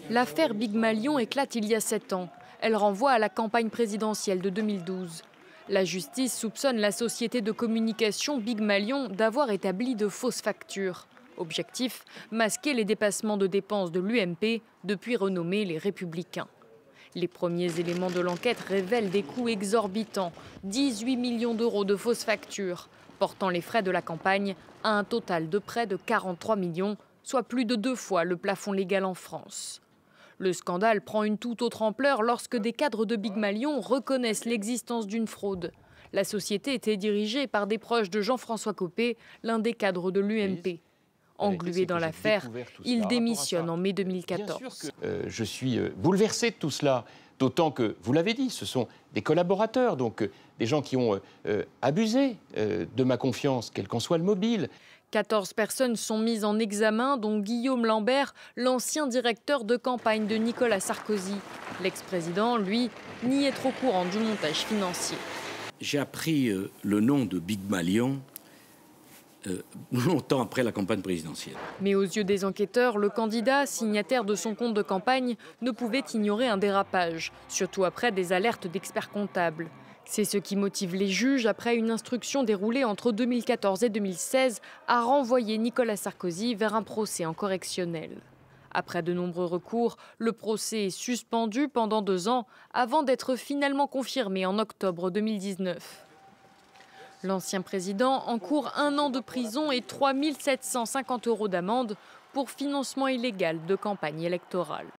L'affaire Big Malion éclate il y a 7 ans. Elle renvoie à la campagne présidentielle de 2012. La justice soupçonne la société de communication Big Malion d'avoir établi de fausses factures. Objectif, masquer les dépassements de dépenses de l'UMP, depuis renommés les Républicains. Les premiers éléments de l'enquête révèlent des coûts exorbitants, 18 millions d'euros de fausses factures, portant les frais de la campagne à un total de près de 43 millions, soit plus de 2 fois le plafond légal en France. Le scandale prend une toute autre ampleur lorsque des cadres de Big Malion reconnaissent l'existence d'une fraude. La société était dirigée par des proches de Jean-François Copé, l'un des cadres de l'UMP. Englué dans l'affaire, il démissionne en mai 2014. Je suis bouleversé de tout cela, d'autant que, vous l'avez dit, ce sont des collaborateurs, donc des gens qui ont abusé de ma confiance, quel qu'en soit le mobile. 14 personnes sont mises en examen, dont Guillaume Lambert, l'ancien directeur de campagne de Nicolas Sarkozy. L'ex-président, lui, nie être au courant du montage financier. J'ai appris le nom de Big Malion longtemps après la campagne présidentielle. Mais aux yeux des enquêteurs, le candidat, signataire de son compte de campagne, ne pouvait ignorer un dérapage, surtout après des alertes d'experts comptables. C'est ce qui motive les juges, après une instruction déroulée entre 2014 et 2016, à renvoyer Nicolas Sarkozy vers un procès en correctionnel. Après de nombreux recours, le procès est suspendu pendant 2 ans avant d'être finalement confirmé en octobre 2019. L'ancien président encourt 1 an de prison et 3 750 € d'amende pour financement illégal de campagne électorale.